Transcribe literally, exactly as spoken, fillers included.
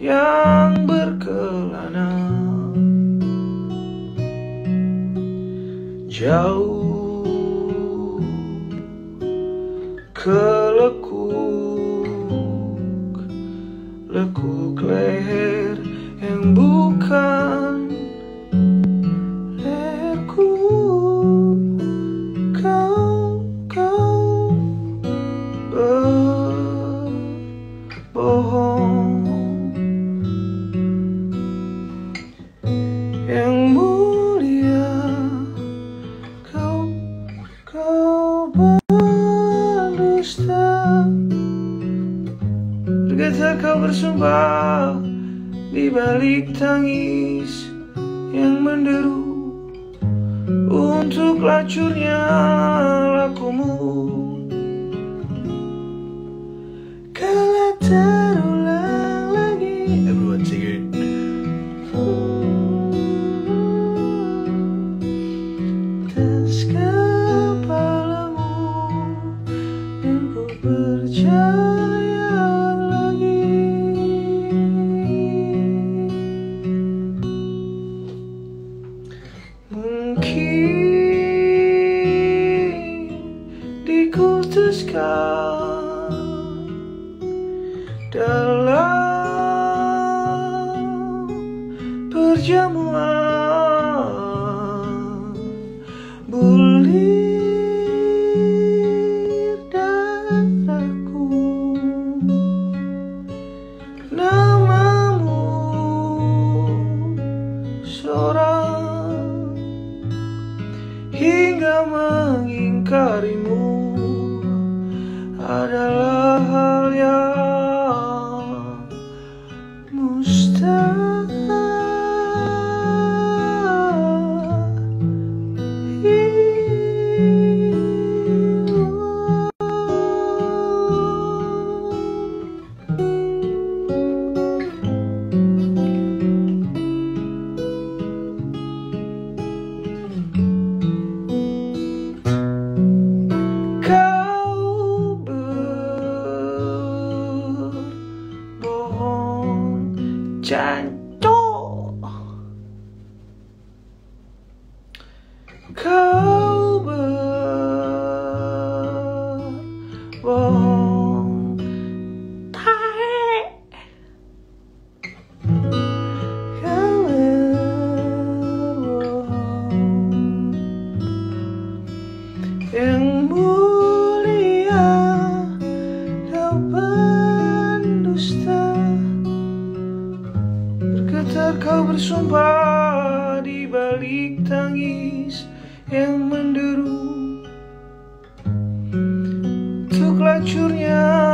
yang berkelana jauh ke lekuk, lekuk leher yang bukan leherku. Kau, kau berbohong. Yang mulia, kau, kau berdusta. Bergetar kau bersumpah di balik tangis yang menderu untuk lacurnya lakumu. Kala terulang lagi. Everyone sing it. Tas kepalamu dan ku percaya lagi. Mungkin dikultuskan dalam perjamuan bulir darahku. Namamu seorang hingga mengingkarimu adalah hal yang mustahil. Kau berbohong, jancok. Kau berbohong, tae. Kau berbohong, yang mulia, kau pendusta. Bergetar kau bersumpah di balik tangis yang menderu untuk lacurnya